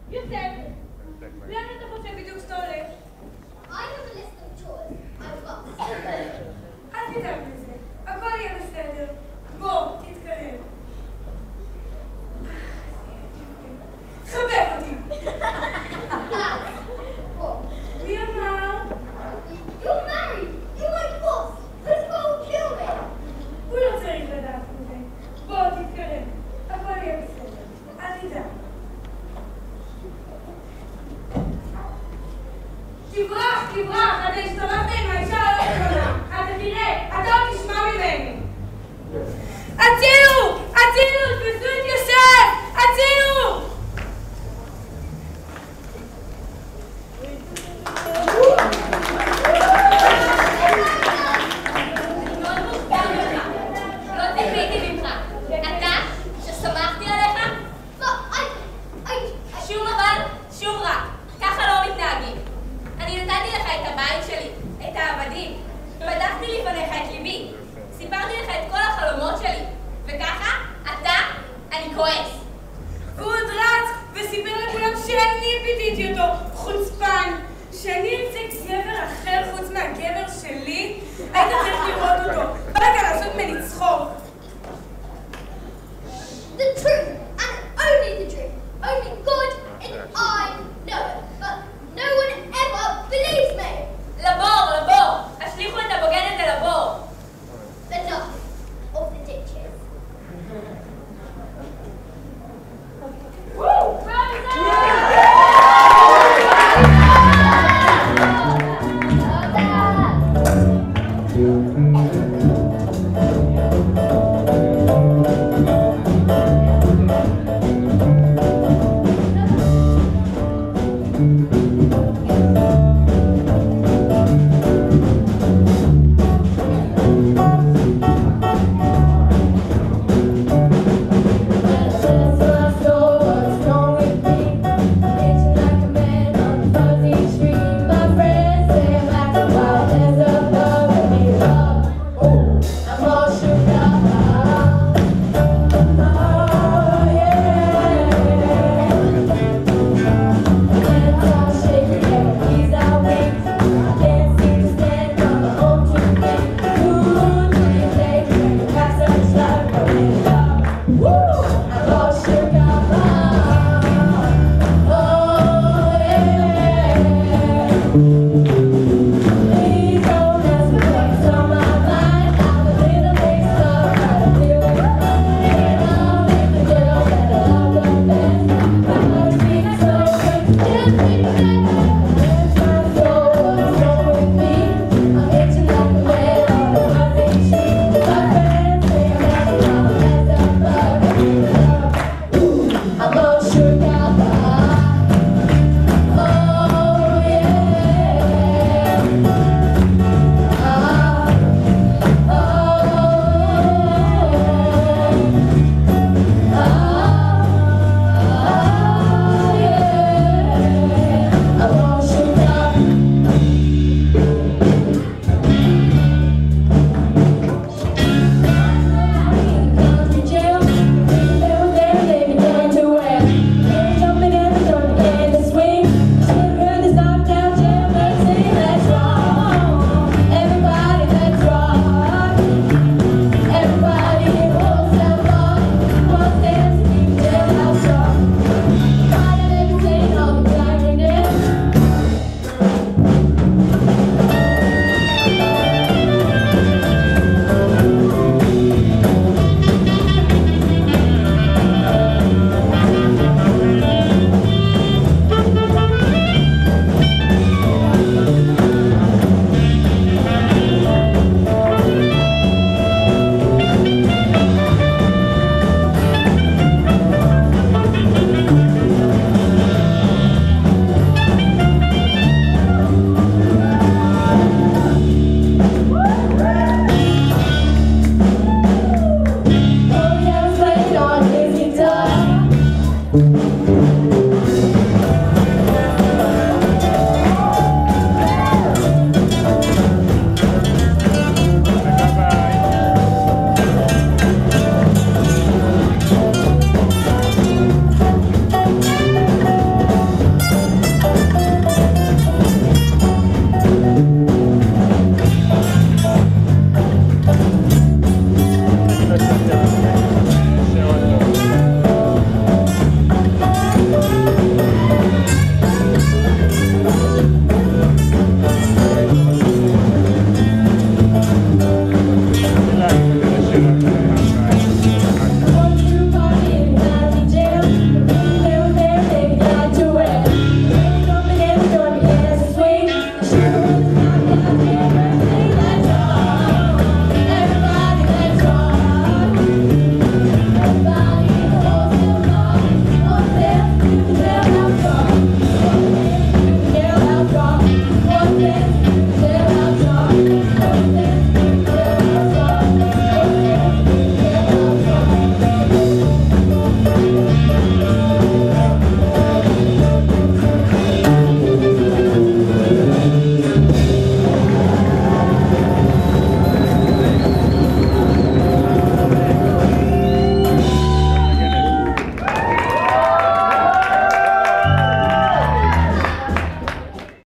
יוסף, לאן אתה חושב בדיוק שאתה הולך? I have a list of chores I've got. אל תדאג לזה, הכל יהיה בסדר. בוא, תתקרב. חבק אותי. מי אמר? You're married. You're my boss. Let's go kill me. הוא לא צריך לדעת מזה. בוא, תתקרב. הכל יהיה בסדר. אל תדאג. תברח, תברח. אתה הסתובבת עם האישה הלא נכונה. אתה תראה, אתה עוד תשמע ממני. הצילו! הצילו! תפסו את יוסף! הצילו!